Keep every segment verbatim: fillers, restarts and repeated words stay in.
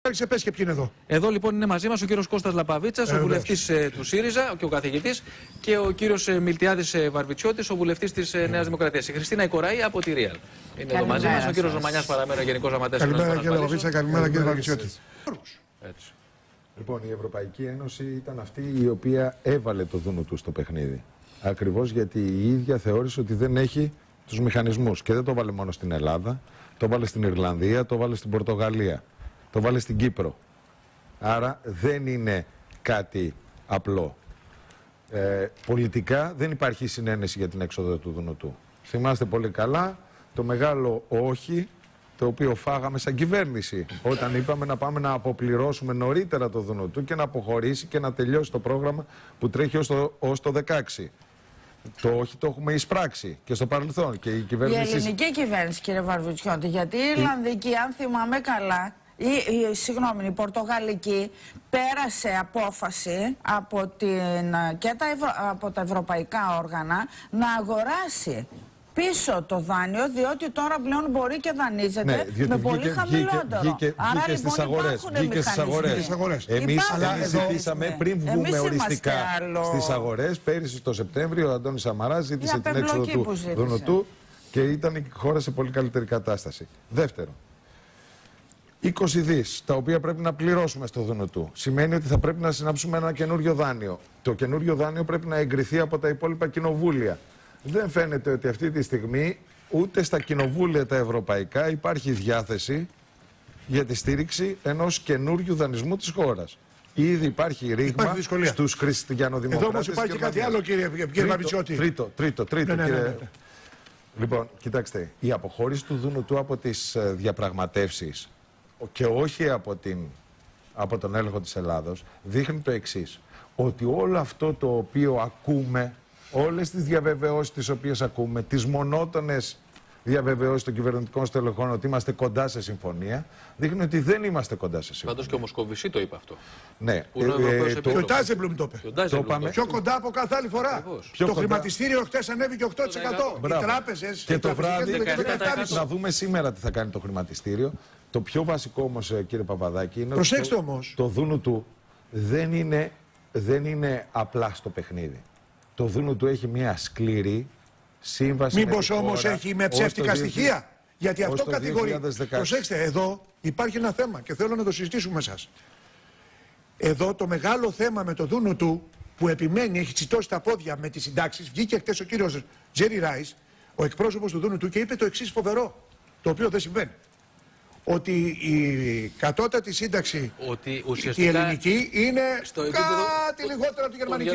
Πες και ποιοι είναι εδώ. Εδώ λοιπόν είναι μαζί μας ο κύριος Κώστας Λαπαβίτσας, ε, ο βουλευτής ε, του ΣΥΡΙΖΑ και ο καθηγητής, και ο κύριος ε, Μιλτιάδης ε, Βαρβιτσιώτης, ο βουλευτής της ε, Νέας Δημοκρατίας. Η Χριστίνα Ικοραή από τη Ρίαλ. Είναι εδώ μαζί μας ο κύριος Ρωμανιάς Παραμέρα, Γενικός Γραμματέας. Καλημέρα κύριε Λαπαβίτσα, καλημέρα κύριε Βαρβιτσιώτη. Λοιπόν, η Ευρωπαϊκή Ένωση ήταν αυτή η οποία έβαλε το δούνο του στο παιχνίδι. Ακριβώς γιατί η ίδια θεώρησε ότι δεν έχει τους μηχανισμούς. Και δεν το βάλε μόνο στην Ελλάδα, το βάλε στην Ιρλανδία, το βάλε στην Πορτογαλία, το βάλε στην Κύπρο. Άρα δεν είναι κάτι απλό. Ε, πολιτικά δεν υπάρχει συνένεση για την έξοδο του Δουνουτού. Θυμάστε πολύ καλά το μεγάλο όχι το οποίο φάγαμε σαν κυβέρνηση όταν είπαμε να πάμε να αποπληρώσουμε νωρίτερα το Δουνουτού και να αποχωρήσει και να τελειώσει το πρόγραμμα που τρέχει ως το, ως το δεκαέξι. Το όχι το έχουμε εισπράξει και στο παρελθόν. Και η, κυβέρνηση... η ελληνική κυβέρνηση, κύριε Βαρβιτσιώτη, γιατί η Ιρλανδική, αν θυμάμαι καλά, η, η, συγγνώμη, η Πορτογαλική πέρασε απόφαση από, την, και τα ευρω, από τα ευρωπαϊκά όργανα να αγοράσει πίσω το δάνειο, διότι τώρα πλέον μπορεί και δανείζεται, ναι, με πολύ βγήκε, χαμηλότερο. Βγήκε, Άρα βγήκε λοιπόν στις αγορές, βγήκε στις αγορές. Εμείς ζητήσαμε πριν βγούμε οριστικά στις αγορές, πέρυσι το Σεπτέμβριο ο Αντώνης Σαμαράς ζήτησε την έξοδο του Δουνουτού και ήταν η χώρα σε πολύ καλύτερη κατάσταση. Δεύτερο, είκοσι δις τα οποία πρέπει να πληρώσουμε στο Δουνουτού σημαίνει ότι θα πρέπει να συνάψουμε ένα καινούριο δάνειο. Το καινούριο δάνειο πρέπει να εγκριθεί από τα υπόλοιπα κοινοβούλια. Δεν φαίνεται ότι αυτή τη στιγμή ούτε στα κοινοβούλια τα ευρωπαϊκά υπάρχει διάθεση για τη στήριξη ενός καινούριου δανεισμού της χώρας. Ήδη υπάρχει ρήγμα στους χριστιανοδημοκράτες. Εδώ όμως υπάρχει κάτι άλλο, κύριε, κύριε Βαρβιτσιώτη. Τρίτο, τρίτο, τρίτο, ναι, κύριε. Ναι, ναι, ναι. Λοιπόν, κοιτάξτε, η αποχώρηση του Δουνουτού από τις διαπραγματεύσεις και όχι από, την, από τον έλεγχο της Ελλάδος δείχνει το εξής. Ότι όλο αυτό το οποίο ακούμε, όλες τις διαβεβαιώσεις τις οποίες ακούμε, τις μονότονες διαβεβαιώσεις των κυβερνητικών στελεχών ότι είμαστε κοντά σε συμφωνία, δείχνει ότι δεν είμαστε κοντά σε συμφωνία. Πάντως και ο Μοσκοβισή το είπε αυτό. Ναι. Και ο Ντάζεμπλουμ το είπε. Πιο κοντά από κάθε άλλη φορά. Το κοντά. Χρηματιστήριο χτες ανέβηκε οκτώ τοις εκατό. Οι τράπεζες. Και το βράδυ να δούμε σήμερα τι θα κάνει το χρηματιστήριο. Το πιο βασικό όμως, κύριε Παπαδάκη, είναι ότι το, το Δουνουτού δεν είναι, δεν είναι απλά στο παιχνίδι. Το Δουνουτού έχει μια σκληρή σύμβαση. Μήπως όμως έχει με ψεύτικα στοιχεία. Γιατί αυτό κατηγορεί. Προσέξτε, εδώ υπάρχει ένα θέμα και θέλω να το συζητήσουμε με εσάς. Εδώ το μεγάλο θέμα με το Δουνουτού που επιμένει, έχει τσιτώσει τα πόδια με τις συντάξεις. Βγήκε χτες ο κύριος Τζέρι Ράις, ο εκπρόσωπος του Δουνουτού, και είπε το εξής φοβερό, το οποίο δεν συμβαίνει. Ότι η κατώτατη σύνταξη, ότι η ελληνική, είναι στο κάτι λιγότερο από τη γερμανική.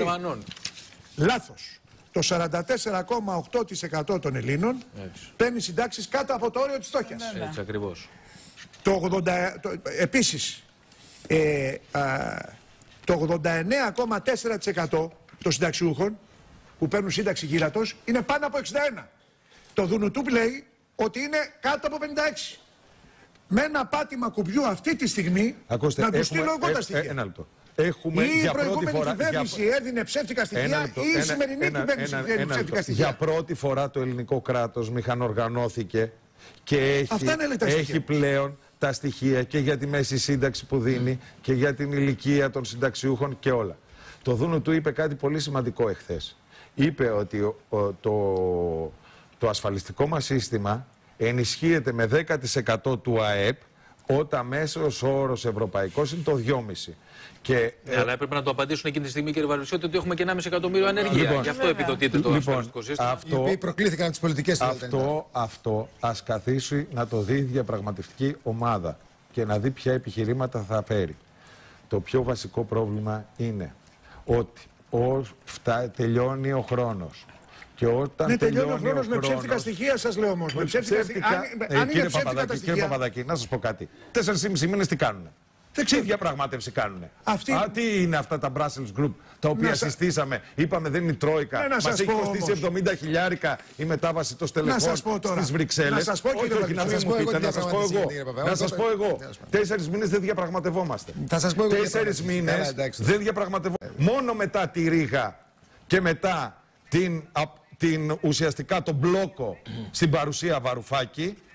Λάθος. Το σαράντα τέσσερα κόμμα οκτώ τοις εκατό των Ελλήνων έτσι παίρνει συντάξεις κάτω από το όριο της φτώχειας. Ναι, ναι. Έτσι ακριβώς. Το ογδόντα, το, επίσης, ε, α, το ογδόντα εννέα κόμμα τέσσερα τοις εκατό των συνταξιούχων που παίρνουν σύνταξη γύρατος είναι πάνω από εξήντα ένα. Το Δουνουτού λέει ότι είναι κάτω από πενήντα έξι. Με ένα πάτημα κουμπιού αυτή τη στιγμή, ακούστε, να του στείλω εγώ τα στοιχεία. Ένα λεπτό. Έχουμε, ή η για προηγούμενη πρώτη φορά, κυβέρνηση για... έδινε ψεύτικα στοιχεία λεπτό, ή η ένα, σημερινή ένα, κυβέρνηση ένα, έδινε ένα, ψεύτικα ένα, στοιχεία. Για πρώτη φορά το ελληνικό κράτος μηχανοργανώθηκε και έχει, έχει πλέον τα στοιχεία και για τη μέση σύνταξη που δίνει mm. και για την ηλικία των συνταξιούχων και όλα. Το Δουνουτού είπε κάτι πολύ σημαντικό εχθές. Είπε ότι ο, ο, το, το ασφαλιστικό μας σύστημα ενισχύεται με δέκα τοις εκατό του ΑΕΠ όταν μέσος όρος ευρωπαϊκός είναι το δυόμισι. Και, ναι, ε... αλλά έπρεπε να το απαντήσουν εκείνη τη στιγμή, κύριε Βαρβιτσιώτη, ότι έχουμε και ενάμιση εκατομμύριο ανεργία. Λοιπόν, γι' αυτό επιδοτείται το λοιπόν, ασφαλιστικό σύστημα. Αυτό, οι οποίοι προκλήθηκαν τις πολιτικές του. Αυτό, αυτό ας καθίσει να το δει η διαπραγματευτική ομάδα και να δει ποια επιχειρήματα θα φέρει. Το πιο βασικό πρόβλημα είναι ότι ό, φτά, τελειώνει ο χρόνος. Και όταν ναι, τελειώνει ο χρόνος με χρόνος... ψεύτικα στοιχεία, σας λέω όμως. Με ψεύτικα στοιχεία. Αν, ε, αν είναι ψεύτικα τα στοιχεία. Κύριε Παπαδάκη, να σας πω κάτι. Τέσσερις και μισή μήνες τι κάνουνε. Τι διαπραγμάτευση κάνουνε. Αυτή... Α, τι είναι αυτά τα Brussels Group τα οποία να συστήσαμε. Σα... Είπαμε δεν είναι η Τρόικα. Ναι, μας έχει κοστίσει εβδομήντα χιλιάρικα η μετάβαση των στελεχών στις Βρυξέλλες. Να σας πω, κύριε όχι, να μην μου πείτε, να σας πω εγώ. Να σας πω εγώ. Τέσσερις μήνες δεν διαπραγματευόμαστε. Τέσσερις μήνες δεν διαπραγματευόμαστε. Μόνο μετά τη Ρήγα και μετά την, την ουσιαστικά τον μπλόκο στην παρουσία Βαρουφάκη,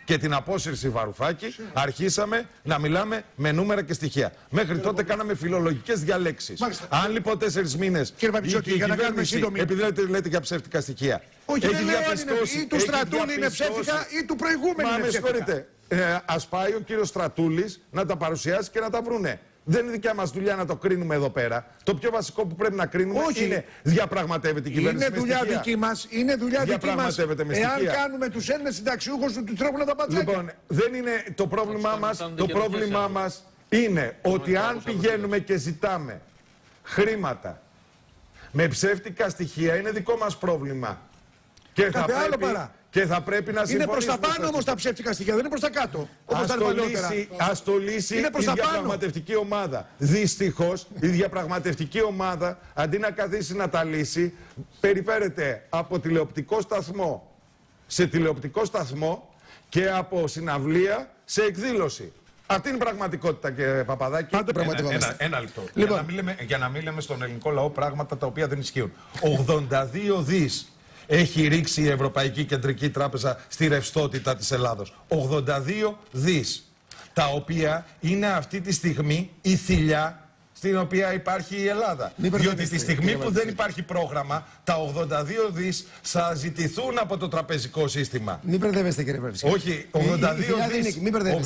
και την απόσυρση Βαρουφάκη, αρχίσαμε να μιλάμε με νούμερα και στοιχεία. Μέχρι τότε κάναμε φιλολογικές διαλέξεις. Αν λοιπόν τέσσερις μήνες η κυβέρνηση, επειδή λέτε, λέτε για ψεύτικα στοιχεία, όχι, έχει διαπιστώσει, ή του Στρατούλη είναι ψεύτικα ή του προηγούμενου είναι ψεύτικα. Ε, ας πάει ο κύριος Στρατούλης να τα παρουσιάσει και να τα βρούνε. Δεν είναι δικιά μας δουλειά να το κρίνουμε εδώ πέρα. Το πιο βασικό που πρέπει να κρίνουμε όχι. είναι διαπραγματεύεται η κυβέρνηση. Είναι δουλειά με δική μας. Είναι δουλειά δική μας. Εάν κάνουμε τους Έλληνες συνταξιούχους του τρέχουν τα πατσάκια. Λοιπόν, δεν είναι το πρόβλημά μας. Το πρόβλημά μας είναι ότι αν πηγαίνουμε και ζητάμε χρήματα με ψεύτικα στοιχεία, είναι δικό μας πρόβλημα. Και θα πρέπει... Και θα πρέπει να είναι προς τα πάνω όμως τα ψεύτικα στοιχεία, δεν είναι προς τα κάτω. Όπως τα παλιότερα. Ας το λύσει η διαπραγματευτική ομάδα. Δυστυχώς η διαπραγματευτική ομάδα αντί να καθίσει να τα λύσει, περιφέρεται από τηλεοπτικό σταθμό σε τηλεοπτικό σταθμό και από συναυλία σε εκδήλωση. Αυτή είναι η πραγματικότητα, κύριε Παπαδάκη. Πάντα πραγματικότητα. Ένα, ένα λεπτό. Λοιπόν. Για, να μην λέμε, για να μην λέμε στον ελληνικό λαό πράγματα τα οποία δεν ισχύουν. ογδόντα δύο δις έχει ρίξει η Ευρωπαϊκή Κεντρική Τράπεζα στη ρευστότητα της Ελλάδος. ογδόντα δύο δις. Τα οποία είναι αυτή τη στιγμή η θηλιά στην οποία υπάρχει η Ελλάδα. Διότι τη στιγμή που δεν υπάρχει πρόγραμμα, τα ογδόντα δύο δις θα ζητηθούν από το τραπεζικό σύστημα. Μην μπερδεύεστε, κύριε Βαρβιτσιώτη. Όχι, ογδόντα δύο δις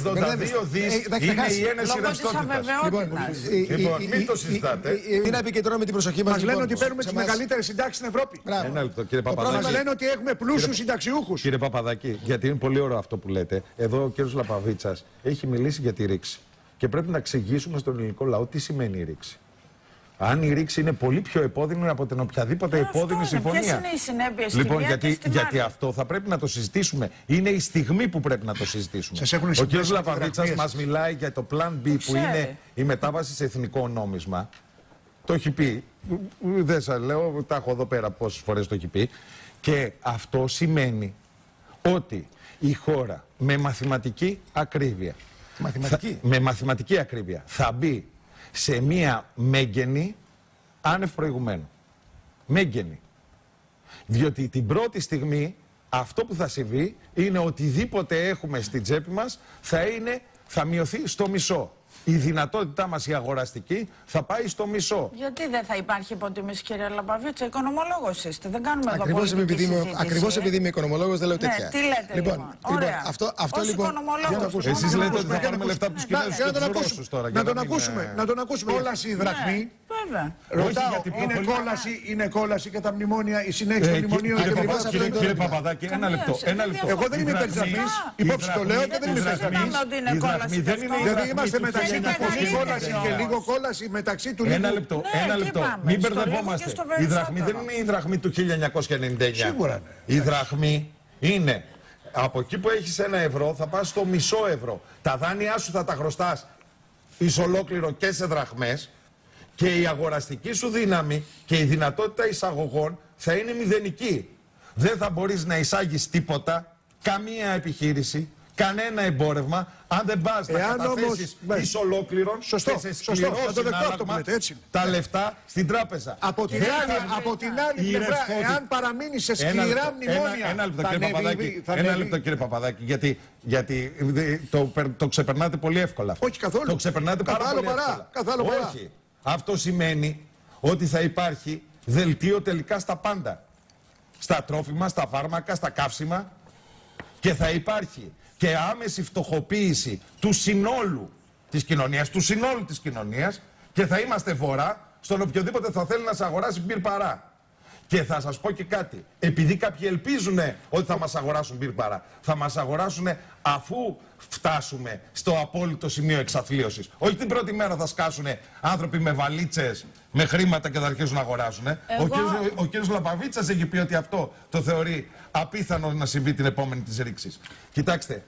είναι η ένεση ρευστότητας. Λοιπόν, μην το συζητάτε. Μην επικεντρώνουμε την προσοχή μας. Μας λένε ότι παίρνουμε τις μεγαλύτερες συντάξεις στην Ευρώπη. Ένα λεπτό, κύριε Παπαδάκη. Μας λένε ότι έχουμε πλούσιους συνταξιούχους. Κύριε Παπαδάκη, γιατί είναι πολύ ωραίο αυτό που λέτε. Εδώ ο κύριος Λαπαβίτσας έχει μιλήσει για τη ρήξη. Και πρέπει να εξηγήσουμε στον ελληνικό λαό τι σημαίνει η ρήξη. Αν η ρήξη είναι πολύ πιο επώδυνη από την οποιαδήποτε ε, επώδυνη συμφωνία. Ποιες είναι οι συνέπειες λοιπόν, στην γιατί, στην γιατί αυτό θα πρέπει να το συζητήσουμε. Είναι η στιγμή που πρέπει να το συζητήσουμε. Ο κ. Λαπαβίτσας μας μιλάει για το Plan B, που είναι η μετάβαση σε εθνικό νόμισμα. Το έχει πει. Δεν σας λέω, τα έχω εδώ πέρα πόσες φορές το έχει πει. Και αυτό σημαίνει ότι η χώρα με μαθηματική ακρίβεια. Μαθηματική. Θα, με μαθηματική ακρίβεια θα μπει σε μία μέγενη άνευ προηγουμένου. Μέγενη. Διότι την πρώτη στιγμή αυτό που θα συμβεί είναι οτιδήποτε έχουμε στην τσέπη μας θα, είναι, θα μειωθεί στο μισό. Η δυνατότητά μας η αγοραστική θα πάει στο μισό. Γιατί δεν θα υπάρχει υποτίμηση, κύριε Λαπαβίτσα, οικονομολόγος είστε, δεν κάνουμε εδώ ακριβώς πολιτική επειδή συζήτηση. Ακριβώς επειδή είμαι οικονομολόγος δεν λέω ναι, τέτοια. τι λέτε λοιπόν. λοιπόν. Ωραία. Αυτό, αυτό Ως λοιπόν. οικονομολόγος. Εσείς λέτε ότι θα πάρουμε λεφτά από τους Κινέζους και τους Ρώσους τώρα. Να τον ακούσουμε. Να τον ακούσουμε. Κόλαση η δραχμή. Βέβαια. Ρωτάω, είναι κόλαση και τα μνημόνια, η συνέχεια των μνημονίων. Κύριε Παπαδάκη, ένα λεπτό. Εγώ δεν είμαι υπέρ της δραχμής. Υπόψη το λέω και δεν είμαι υπέρ της δραχμής. Δηλαδή είμαστε μεταξύ κόλαση και λίγο κόλαση μεταξύ του λίγου. Ένα λεπτό, ένα λεπτό. Μην μπερδευόμαστε. Η δραχμή δεν είναι η δραχμή του χίλια εννιακόσια ενενήντα εννιά. Σίγουρα. Η δραχμή είναι από εκεί που έχεις ένα ευρώ θα πας στο μισό ευρώ. Τα δάνειά σου θα τα χρωστάς εις ολόκληρο και σε δραχμές και η αγοραστική σου δύναμη και η δυνατότητα εισαγωγών θα είναι μηδενική. Δεν θα μπορείς να εισάγεις τίποτα, καμία επιχείρηση, κανένα εμπόρευμα, αν δεν πας να καταθέσεις εις ολόκληρον και σε σκληρό συνάλλαγμα τα λεφτά στην τράπεζα. Από την άλλη, από την άλλη πλευρά, εάν παραμείνει σε σκληρά μνημόνια, ένα λεπτό, κύριε Παπαδάκη, ένα λεπτό, κύριε Παπαδάκη, γιατί, γιατί το, το ξεπερνάτε πολύ εύκολα. Όχι καθόλου. Το ξεπερνάτε πάρα πολύ εύκολα. Καθόλου παρά. Όχι. Αυτό σημαίνει ότι θα υπάρχει δελτίο τελικά στα πάντα. Στα τρόφιμα, στα φάρμακα, στα καύσιμα και θα υπάρχει και άμεση φτωχοποίηση του συνόλου της κοινωνίας, του συνόλου της κοινωνίας και θα είμαστε φορά στον οποιοδήποτε θα θέλει να σε αγοράσει μπυρ παρά. Και θα σας πω και κάτι, επειδή κάποιοι ελπίζουν ότι θα μας αγοράσουν μπυρ παρά, θα μας αγοράσουν αφού φτάσουμε στο απόλυτο σημείο εξαθλίωσης. Όχι την πρώτη μέρα θα σκάσουν άνθρωποι με βαλίτσες, με χρήματα και θα αρχίσουν να αγοράσουν. Εγώ... Ο, κύριος, ο κύριος Λαπαβίτσας έχει πει ότι αυτό το θεωρεί απίθανο να συμβεί την επόμενη της ρήξης. Κοιτάξτε,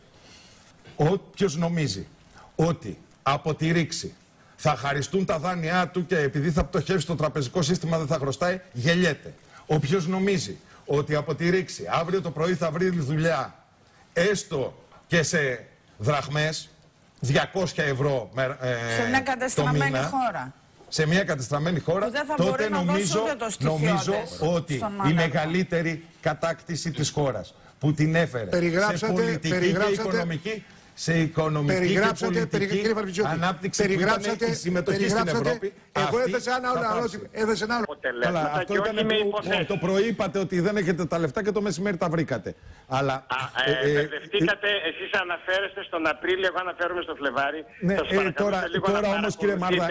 όποιος νομίζει ότι από τη ρήξη θα χαριστούν τα δάνειά του και επειδή θα πτωχεύσει το τραπεζικό σύστημα δεν θα χρωστάει, γελιέται. Όποιος νομίζει ότι από τη ρήξη αύριο το πρωί θα βρει δουλειά έστω και σε δραχμές, διακόσια ευρώ ε, σε μια κατεστραμμένη χώρα. σε μια κατεστραμμένη χώρα, τότε νομίζω, νομίζω ότι η μεγαλύτερη κατάκτηση της χώρας που την έφερε σε πολιτική και οικονομική, σε οικονομική και πολιτική ανάπτυξη που ήταν η συμμετοχή στην Ευρώπη. Εγώ έθεσα ένα άλλο. Αλλά αυτό ήταν που το πρωί είπατε ότι δεν έχετε τα λεφτά και το μεσημέρι τα βρήκατε. Αλλά μπερδευτήκατε, εσείς αναφέρεστε στον Απρίλιο, εγώ αναφέρομαι στο Φλεβάρι. Τώρα όμως, κύριε Μάρδα,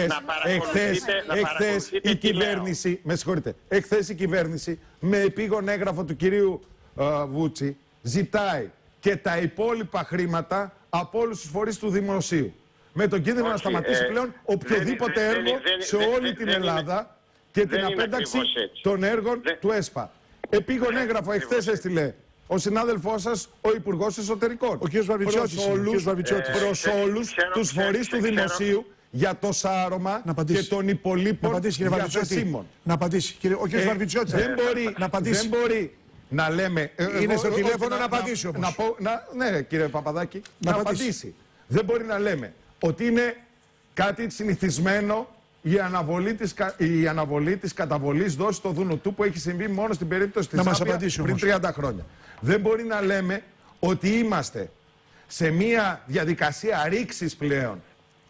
εχθές η κυβέρνηση, με συγχωρείτε, εχθές η κυβέρνηση με επίγον έγγραφο του κυρίου Βούτσι ζητάει και τα υπόλοιπα χρήματα από όλους τους φορείς του δημοσίου. Με τον κίνδυνο να σταματήσει ε, πλέον οποιοδήποτε δεν, έργο δεν, σε όλη δεν, την δεν Ελλάδα είναι, και την απένταξη των έργων δεν, του ΕΣΠΑ. Επίγον έγγραφο εχθές έστειλε ο συνάδελφός σας, ο Υπουργός Εσωτερικών. Ο κ. Βαρβιτσιώτης. Προς όλους τους φορείς του δημοσίου για το σάρωμα και των υπολείπων διαθεσίμων. Να απαντήσει. Ο κ. Βαρβιτσιώτης. Δεν μπορεί να λέμε. Είναι στο τηλέφωνο να απαντήσει όμως. Να πω, να, ναι, κύριε Παπαδάκη, να, να απαντήσει. Δεν μπορεί να λέμε ότι είναι κάτι συνηθισμένο η αναβολή της, η αναβολή της καταβολής δόσης στο Δουνουτού που έχει συμβεί μόνο στην περίπτωση της Ζάμπια πριν όμως. τριάντα χρόνια. Δεν μπορεί να λέμε ότι είμαστε σε μια διαδικασία ρήξης πλέον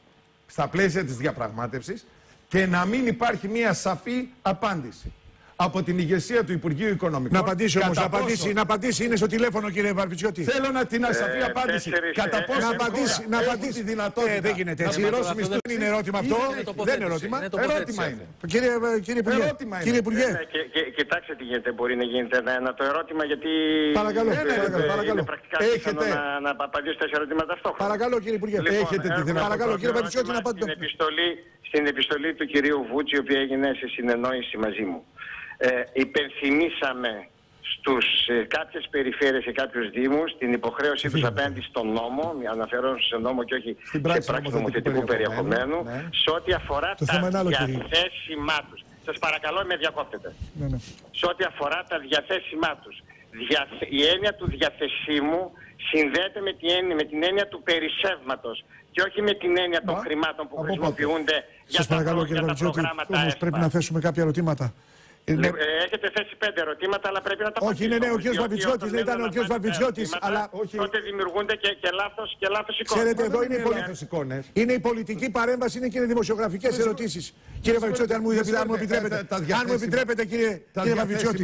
στα πλαίσια της διαπραγμάτευσης και να μην υπάρχει μια σαφή απάντηση από την ηγεσία του Υπουργείου Οικονομικών. Να απαντήσει όμως, να απαντήσει, να απαντήσει, είναι στο τηλέφωνο, κύριε Βαρβιτσιώτη. Θέλω να την σαφή απάντηση. Κατά πόσο να απαντήσει, να απαντήσει τη δυνατότητα. Ε, δεν γίνεται έτσι. Δεν είναι ερώτημα αυτό. Δεν είναι ερώτημα. Ερώτημα είναι. Κύριε, κύριε Υπουργέ. Κύριε Υπουργέ. Κοιτάξτε τι γίνεται. Μπορεί να γίνεται ένα το ερώτημα γιατί. Παρακαλώ. Είναι πρακτικά πιθανό να απαντήσετε σε ερωτήματα αυτό. Παρακαλώ, κύριε Υπουργέ. Έχετε τη δυνατότητα. Παρακαλώ, κύριε Βαρβιτσιώτη, να απαντήσετε. Στην επιστολή του κυρίου Βούτσι, η οποία έγινε σε συνεννόηση μαζί μου. Ε, υπενθυμίσαμε στους ε, κάποιες περιφέρειες και κάποιους δήμους την υποχρέωσή τους απέναντι στον νόμο, αναφέρομαι σε νόμο και όχι σε πράξη νομοθετικού περιεχομένου, ναι, σε ό,τι αφορά το τα διαθέσιμά τους. Σας παρακαλώ, με διακόπτετε. Ναι, ναι. Σε ό,τι αφορά τα διαθέσιμά τους. Δια, η έννοια του διαθεσίμου συνδέεται με την έννοια, με την έννοια του περισσεύματος και όχι με την έννοια των Μα, χρημάτων που χρησιμοποιούνται για τα, παρακαλώ, για τα προγράμματα. Όμως πρέπει να θέσουμε κάποια ερωτήματα. Ναι. Ε, έχετε θέσει πέντε ερωτήματα, αλλά πρέπει να τα απαντήσετε. Όχι, ναι, ναι, ο κ. Βαρβιτσιώτης, δεν ήταν ο κ. Βαρβιτσιώτης, αλλά όχι. Τότε δημιουργούνται και, και λάθος και λάθος εικόνες. Ξέρετε, εδώ είναι, πολι... είναι η πολιτική παρέμβαση, είναι και οι δημοσιογραφικές ερωτήσεις. Κύριε Βαρβιτσιώτη, αν μου επιτρέπετε, αν μου επιτρέπετε, κύριε Βαρβιτσιώτη.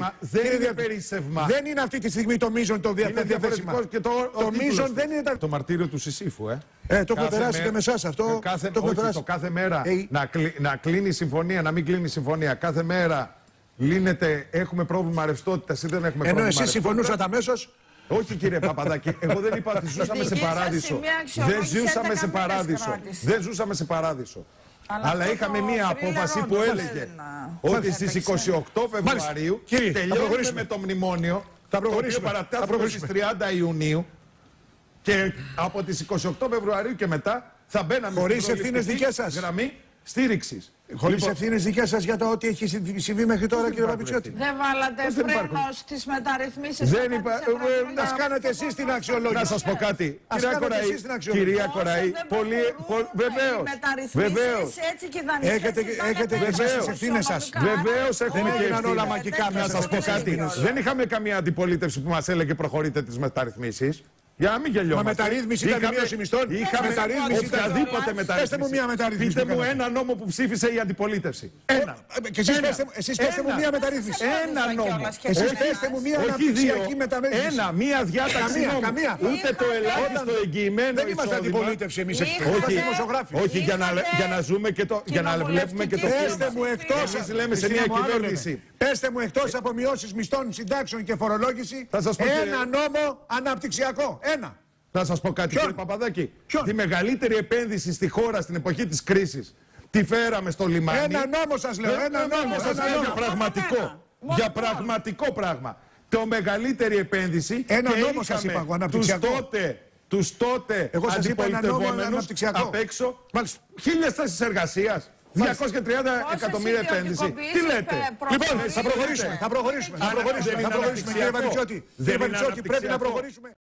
Δεν είναι αυτή τη στιγμή το μείζον το διαθέσιμα. Το μείζον δεν είναι τα. Το μαρτύριο του Σισίφου, ε. Ε, το έχω περάσει και με εσάς αυτό. Το κάθε μέρα να κλείνει η συμφωνία, να μην κλείνει η συμφωνία. Κάθε μέρα λύνεται, έχουμε πρόβλημα ρευστότητας ή δεν έχουμε πρόβλημα. Ενώ εσείς συμφωνούσατε αμέσως. Όχι, κύριε Παπαδάκη, εγώ δεν είπα ότι ζούσαμε σε παράδεισο. Δεν ζούσαμε σε παράδεισο. Δεν ζούσαμε σε παράδεισο. Αλλά, Αλλά είχαμε μία απόφαση που έλεγε ότι στις είκοσι οκτώ Φεβρουαρίου τελειώνουμε με το μνημόνιο, το οποίο παρατάθηκε στις τριάντα Ιουνίου και από τις είκοσι οκτώ Φεβρουαρίου και μετά θα μπαίναμε χωρίς ευθύνες δικές σας. Γραμμή στήριξης. Χωρίς λοιπόν, ευθύνες δικές σας για το ότι έχει συμβεί μέχρι τώρα, κύριε Βαρβιτσιώτη. Δεν βάλατε φρένο στις μεταρρυθμίσεις. Δεν είπα. Να κάνετε εσείς την αξιολόγηση. Να σας πω κάτι. Κυρία Κοραή, κυρία Κοραή, πολύ. Βεβαίως. Βεβαίως. Έτσι και έχετε και εσείς τις ευθύνες σας. Βεβαίως έχουμε και ευθύνες. Να σας πω κάτι. Δεν είχαμε καμία αντιπολίτευση που μας έλεγε προχωρείτε τις μεταρρυθμίσεις. Για να μην γελιόμαστε. Μα μεταρρύθμιση ήταν μείωση μισθών. Είχαμε οποιαδήποτε μεταρρύθμιση. Πέστε μου μία μεταρρύθμιση. Πείτε μου ένα νόμο που ψήφισε η αντιπολίτευση. Ένα. Και εσείς πέστε μου μία μεταρρύθμιση. Ένα νόμο. Εσείς πέστε μου μία αναπτυξιακή μεταρρύθμιση. Ένα, μία διάταξη νόμου. Ούτε το ελάχιστο εγγυημένο εισόδημα. Δεν είμαστε αντιπολίτευση εμείς. Όχι, για να ζούμε και το. Για να βλέπουμε και το κλίμα. Πέστε μου εκτός. Εμείς λέμε σε μία κυβέρνηση. Πέστε μου εκτός από μειώσεις μισθών, συντάξεων και φορολόγηση ένα νόμο αναπτυξιακό. Ένα. Θα σας πω κάτι, κύριε Παπαδάκη. Τη μεγαλύτερη επένδυση στη χώρα στην εποχή της κρίσης τη φέραμε στο λιμάνι. Ένα νόμο σας λέω. Ένα νόμο σας λέω. Για πραγματικό. Για πραγματικό πράγμα. Το μεγαλύτερη επένδυση. Ένα νόμο σας είπα εγώ, αναπτυξιακό. Τους τότε, τους τότε αντιπολιτευόμενους απ' έξω χίλιες θέσεις εργασίας. διακόσια τριάντα εκατομμύρια επένδυση. Τι λέτε. Λοιπόν, θα προχωρήσουμε. Θα προχωρήσουμε. Θα προχωρήσουμε. Κύριε Βαρβιτσιώτη, πρέπει να προχωρήσουμε.